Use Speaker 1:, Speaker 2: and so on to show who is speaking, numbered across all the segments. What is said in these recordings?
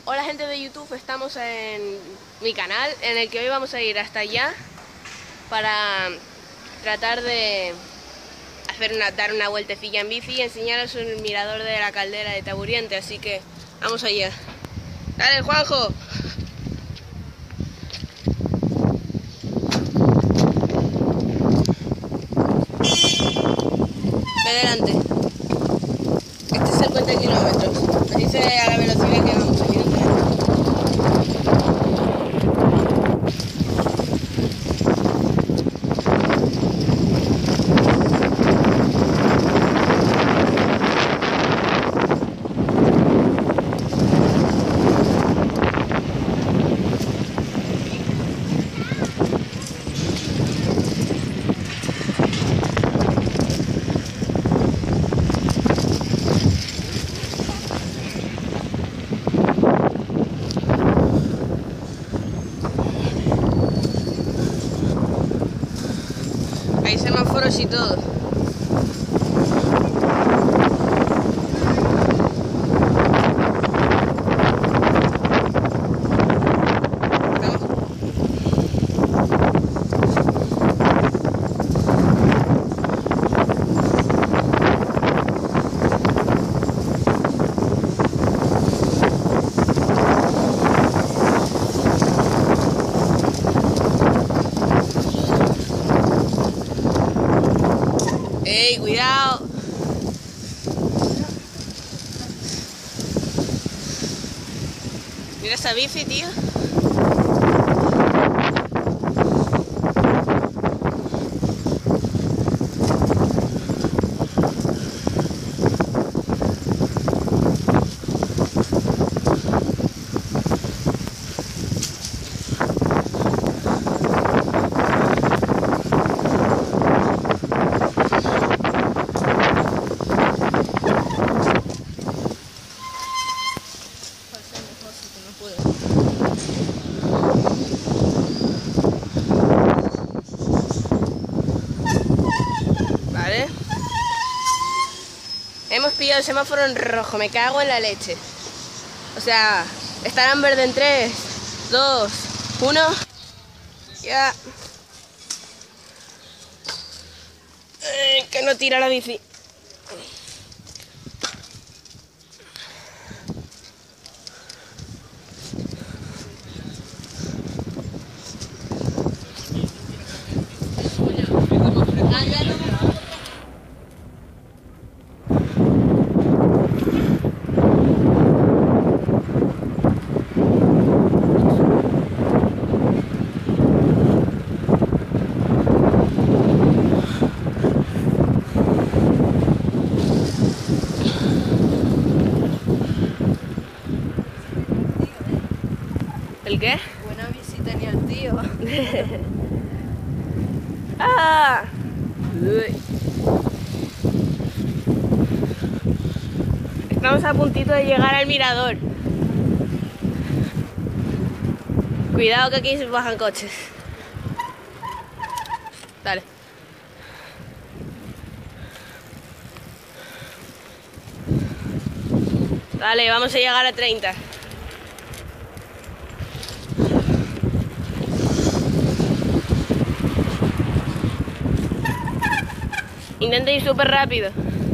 Speaker 1: Hola gente de YouTube, estamos en mi canal en el que hoy vamos a ir hasta allá para tratar de dar una vueltecilla en bici y enseñaros un mirador de la caldera de Taburiente, así que vamos allá. ¡Dale, Juanjo! Ve delante. Este es el 50 kilómetros. Así se ve a la velocidad que vamos. Aquí no tenemos. Hay semáforos y todo. ¡Ey, cuidado! Mira esa bici, tío. Vale. Hemos pillado el semáforo en rojo, me cago en la leche. O sea, estará en verde en 3, 2, 1. Ya. Que no tira la bici. ¿El qué?
Speaker 2: Buena bici tenía el tío.
Speaker 1: ¡Ah! Uy. Estamos a puntito de llegar al mirador. Cuidado que aquí se bajan coches. Dale. Dale, vamos a llegar a 30. Intenta ir súper rápido.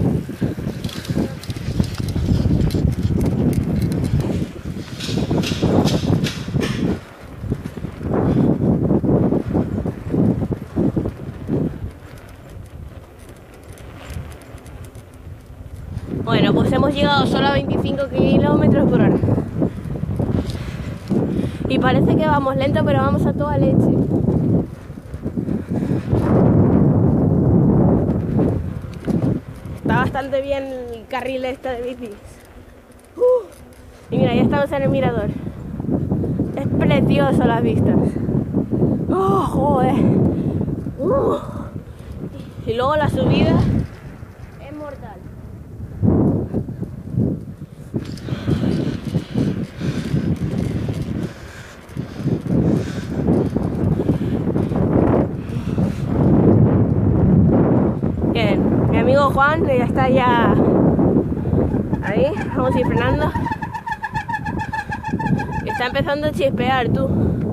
Speaker 1: Bueno, pues hemos llegado solo a 25 kilómetros por hora. Y parece que vamos lento, pero vamos a toda leche. Está bastante bien el carril este de bicis. Y mira, ya estamos en el mirador. Es precioso las vistas. ¡Oh, joder! Y luego la subida es mortal. Bien, mi amigo Juan ya está ya ahí, vamos a ir frenando. Está empezando a chispear, tú.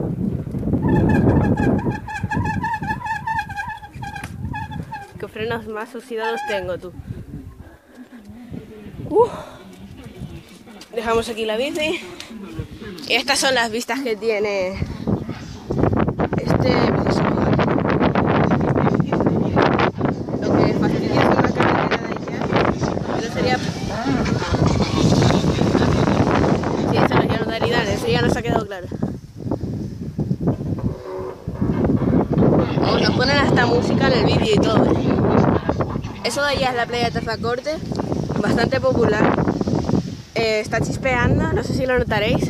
Speaker 1: Qué frenos más oxidados tengo, tú. Dejamos aquí la bici. Y estas son las vistas que tiene este precioso lugar. Lo que fastidia es una carretera de allá. Pero sería... Sí, esto no es llano de Aridane, eso ya nos ha quedado claro. Nos ponen hasta música en el vídeo y todo. Eso de allá es la playa de Tazacorte, bastante popular. Está chispeando, no sé si lo notaréis.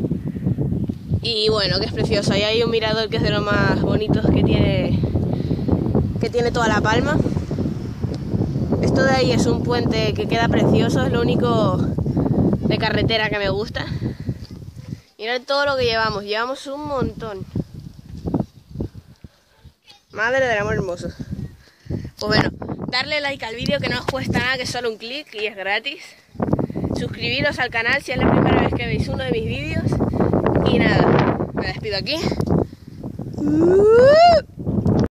Speaker 1: Y bueno, que es precioso. Ahí hay un mirador que es de los más bonitos que tiene toda La Palma. Esto de ahí es un puente que queda precioso, es lo único de carretera que me gusta. Mirad todo lo que llevamos un montón. Madre del amor hermoso. Pues bueno, darle like al vídeo que no os cuesta nada, que es solo un clic y es gratis. Suscribiros al canal si es la primera vez que veis uno de mis vídeos. Y nada, me despido aquí.